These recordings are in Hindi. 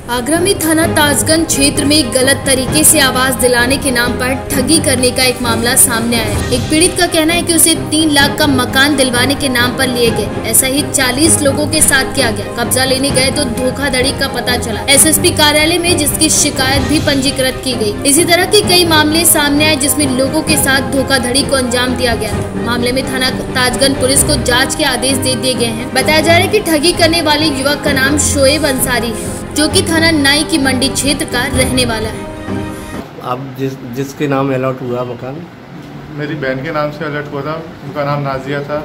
आगरा में थाना ताजगंज क्षेत्र में गलत तरीके से आवास दिलाने के नाम पर ठगी करने का एक मामला सामने आया है। एक पीड़ित का कहना है कि उसे 3 लाख का मकान दिलवाने के नाम पर लिए गए। ऐसा ही 40 लोगों के साथ किया गया। कब्जा लेने गए तो धोखाधड़ी का पता चला एसएसपी कार्यालय में, जिसकी शिकायत भी पंजीकृत की गई। इसी तरह के कई मामले सामने आए जिसमें लोगों के साथ धोखाधड़ी को अंजाम दिया गया था। मामले में थाना ताजगंज पुलिस को जाँच के आदेश दे दिए गए हैं। बताया जा रहा है कि ठगी करने वाले युवक का नाम शोएब अंसारी है, जो कि थाना नाई की मंडी क्षेत्र का रहने वाला है। आप जिसके नाम अलॉट हुआ मकान? मेरी बहन के नाम से अलर्ट हुआ था। उनका नाम नाजिया था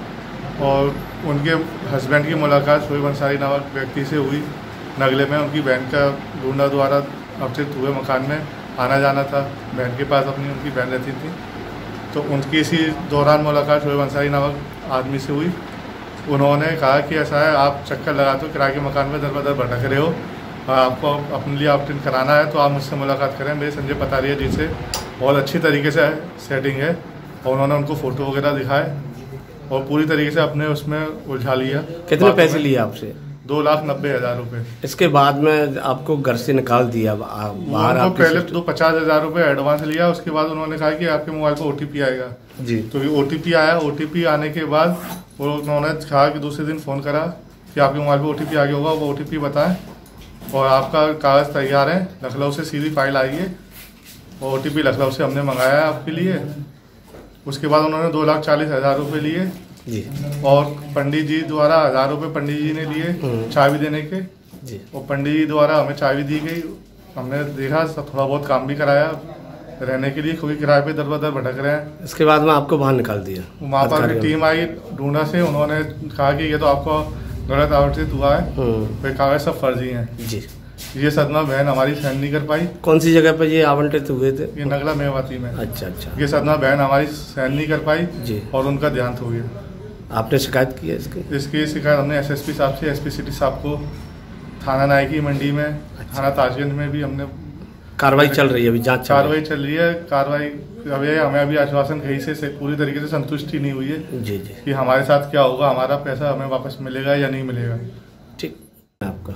और उनके हस्बैंड की मुलाकात शोएब अंसारी नामक व्यक्ति से हुई नगले में। उनकी बहन का ढूंढा द्वारा अवचित हुए मकान में आना जाना था। बहन के पास अपनी उनकी बहन रहती थी, तो उनकी इसी दौरान मुलाकात शोएब अंसारी नामक आदमी से हुई। उन्होंने कहा कि ऐसा है, आप चक्कर लगाते हो, किराए के मकान में दर बदर भटक रहे हो और आपको अपने लिए ऑप्ट इन कराना है तो आप मुझसे मुलाकात करें। मेरे संजय पतारिया जी से बहुत अच्छी तरीके से सेटिंग है और उन्होंने उनको फ़ोटो वगैरह दिखाए और पूरी तरीके से अपने उसमें उलझा लिया। कितने पैसे लिए आपसे? 2,90,000 रुपये। इसके बाद में आपको घर से निकाल दिया बाहर? आपको पहले तो 50,000 रुपये एडवांस लिया। उसके बाद उन्होंने कहा कि आपके मोबाइल पर OTP आएगा जी। तो ये OTP आया। OTP आने के बाद उन्होंने कहा कि दूसरे दिन फ़ोन करा कि आपके मोबाइल पर OTP आ गया होगा, वो OTP बताएं और आपका कागज़ तैयार है, लखनऊ से सीधी फाइल आई है और OTP लखनऊ से हमने मंगाया है आपके लिए। उसके बाद उन्होंने 2,40,000 रुपये लिए जी और पंडित जी द्वारा 1,000 रुपये पंडित जी ने लिए चाबी देने के जी। और पंडित जी द्वारा हमें चाबी दी गई। हमने देखा थोड़ा बहुत काम भी कराया रहने के लिए, क्योंकि किराए पे दर बदर भटक रहे हैं। इसके बाद में आपको बाहर निकाल दिया? वहाँ पर टीम आई ढूंढा से, उन्होंने कहा कि ये तो आपको गलत आवंटित हुआ है, तो कागज सब फर्जी हैं जी। ये सदमा बहन हमारी सहन नहीं कर पाई। कौन सी जगह पर ये आवंटित हुए थे? ये नगला मेवाती में। अच्छा अच्छा। ये सदमा बहन हमारी सहन नहीं कर पाई जी और उनका देहांत हो गया। आपने शिकायत की है इसकी शिकायत हमने SSP साहब से, SP सिटी साहब को, थाना नाई की मंडी में, थाना ताजगंज में भी हमने कार्रवाई चल रही है, अभी जांच कार्रवाई चल रही है। कार्रवाई हमें अभी आश्वासन कहीं से पूरी तरीके से संतुष्टि नहीं हुई है जी जी कि हमारे साथ क्या होगा, हमारा पैसा हमें वापस मिलेगा या नहीं मिलेगा। ठीक। आपका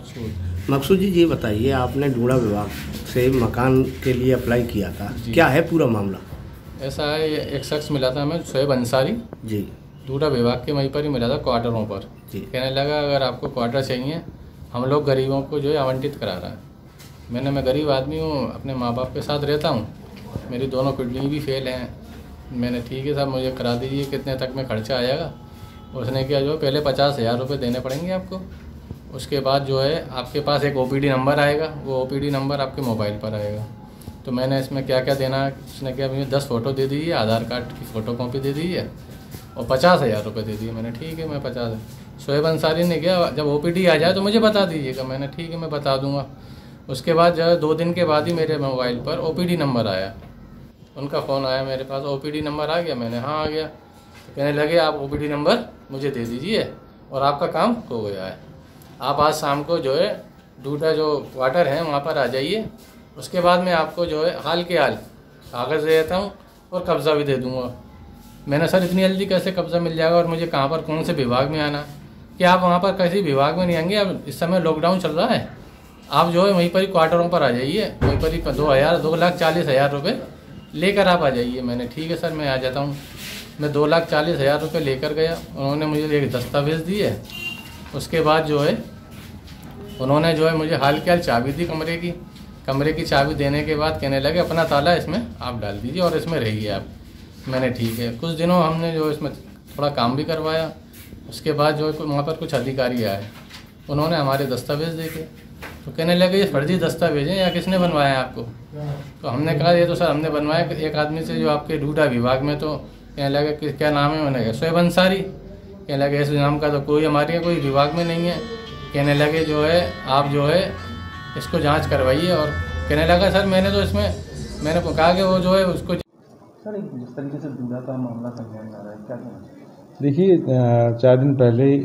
मकसूद जी, ये बताइए, आपने ढूंढा विभाग से मकान के लिए अप्लाई किया था, क्या है पूरा मामला? ऐसा है, एक शख्स मिला था हमें शोएब अंसारी जी, ढूंढा विभाग के वहीं पर ही मिला था क्वार्टरों पर जी। कहने लगा अगर आपको क्वार्टर चाहिए, हम लोग गरीबों को जो है आवंटित करा रहा है। मैं गरीब आदमी हूँ, अपने माँ बाप के साथ रहता हूँ, मेरी दोनों किडनी भी फेल हैं। मैंने ठीक है साहब मुझे करा दीजिए, कितने तक में खर्चा आएगा? उसने क्या जो पहले 50,000 रुपये देने पड़ेंगे आपको। उसके बाद जो है आपके पास एक OPD नंबर आएगा, वो OPD नंबर आपके मोबाइल पर आएगा। तो मैंने इसमें क्या क्या देना है, उसने क्या मुझे 10 फ़ोटो दे दीजिए, आधार कार्ड की फ़ोटोकॉपी दे दीजिए और 50,000 रुपये दे दिए। मैंने ठीक है मैं 50। शोएब अंसारी ने क्या, जब OPD आ जाए तो मुझे बता दीजिएगा। मैंने ठीक है मैं बता दूंगा। उसके बाद जो है 2 दिन के बाद ही मेरे मोबाइल पर OPD नंबर आया, उनका फ़ोन आया मेरे पास, OPD नंबर आ गया। मैंने हाँ आ गया। तो कहने लगे आप OPD नंबर मुझे दे दीजिए और आपका काम हो गया है। आप आज शाम को जो है ढूंढा जो क्वार्टर है वहाँ पर आ जाइए। उसके बाद मैं आपको जो है हाल के हाल कागज़ दे देता हूँ और कब्ज़ा भी दे दूँगा। मैंने सर इतनी जल्दी कैसे कब्ज़ा मिल जाएगा और मुझे कहाँ पर कौन से विभाग में आना? कि आप वहाँ पर किसी विभाग में नहीं आएंगे, अब इस समय लॉकडाउन चल रहा है। आप जो है वहीं पर ही क्वार्टरों पर आ जाइए, वहीं पर ही 2,40,000 रुपये लेकर आप आ जाइए। मैंने ठीक है सर मैं आ जाता हूँ। मैं 2,40,000 रुपये लेकर गया। उन्होंने मुझे एक दस्तावेज़ दिए। उसके बाद जो है उन्होंने जो है मुझे हाल के हाल चाबी दी कमरे की चाबी देने के बाद कहने लगे अपना ताला इसमें आप डाल दीजिए और इसमें रहिए आप। मैंने ठीक है। कुछ दिनों हमने जो इसमें थोड़ा काम भी करवाया। उसके बाद जो है वहाँ पर कुछ अधिकारी आए, उन्होंने हमारे दस्तावेज़ देखे तो कहने लगे ये फर्जी दस्तावेज हैं या किसने बनवाया आपको? तो हमने कहा ये तो सर हमने बनवाया एक आदमी से जो आपके ढूंढा विभाग में। तो कहने लगे कि क्या नाम है? मैंने कहा शोएब अंसारी। कहने लगे इस नाम का तो कोई हमारे कोई विभाग में नहीं है। कहने लगे जो है आप जो है इसको जांच करवाइए। और कहने लगा सर मैंने कहा कि वो जो है उसको सर जिस तरीके से ढूंढा का मामला सामने आ रहा है, क्या कहना? देखिए 4 दिन पहले ही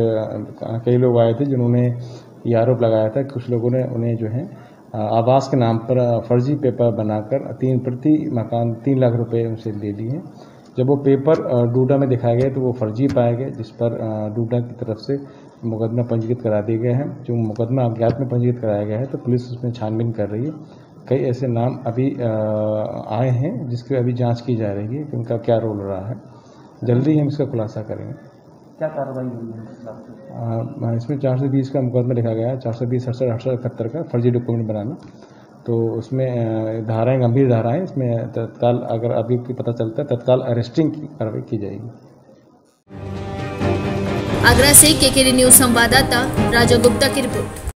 कई लोग आए थे जिन्होंने ये आरोप लगाया था। कुछ लोगों ने उन्हें जो है आवास के नाम पर फर्जी पेपर बनाकर 3 प्रति मकान 3 लाख रुपए उनसे ले लिए हैं। जब वो पेपर डूडा में दिखाया गया तो वो फर्जी पाया गया, जिस पर डूडा की तरफ से मुकदमा पंजीकृत करा दिए गए हैं। जो मुकदमा अज्ञात में पंजीकृत कराया गया है तो पुलिस उसमें छानबीन कर रही है। कई ऐसे नाम अभी आए हैं जिसकी अभी जांच की जा रही है कि उनका क्या रोल रहा है। जल्दी ही हम इसका खुलासा करेंगे। क्या कार्रवाई हुई है? इसमें 420 का मुकदमा लिखा गया है, 420, 68, 78 का फर्जी डॉक्यूमेंट बनाना। तो उसमें धाराएं गंभीर धाराएं, इसमें तत्काल अगर अभी पता चलता है तत्काल अरेस्टिंग की कार्रवाई की जाएगी। आगरा से केकेडी न्यूज संवाददाता राजा गुप्ता की रिपोर्ट।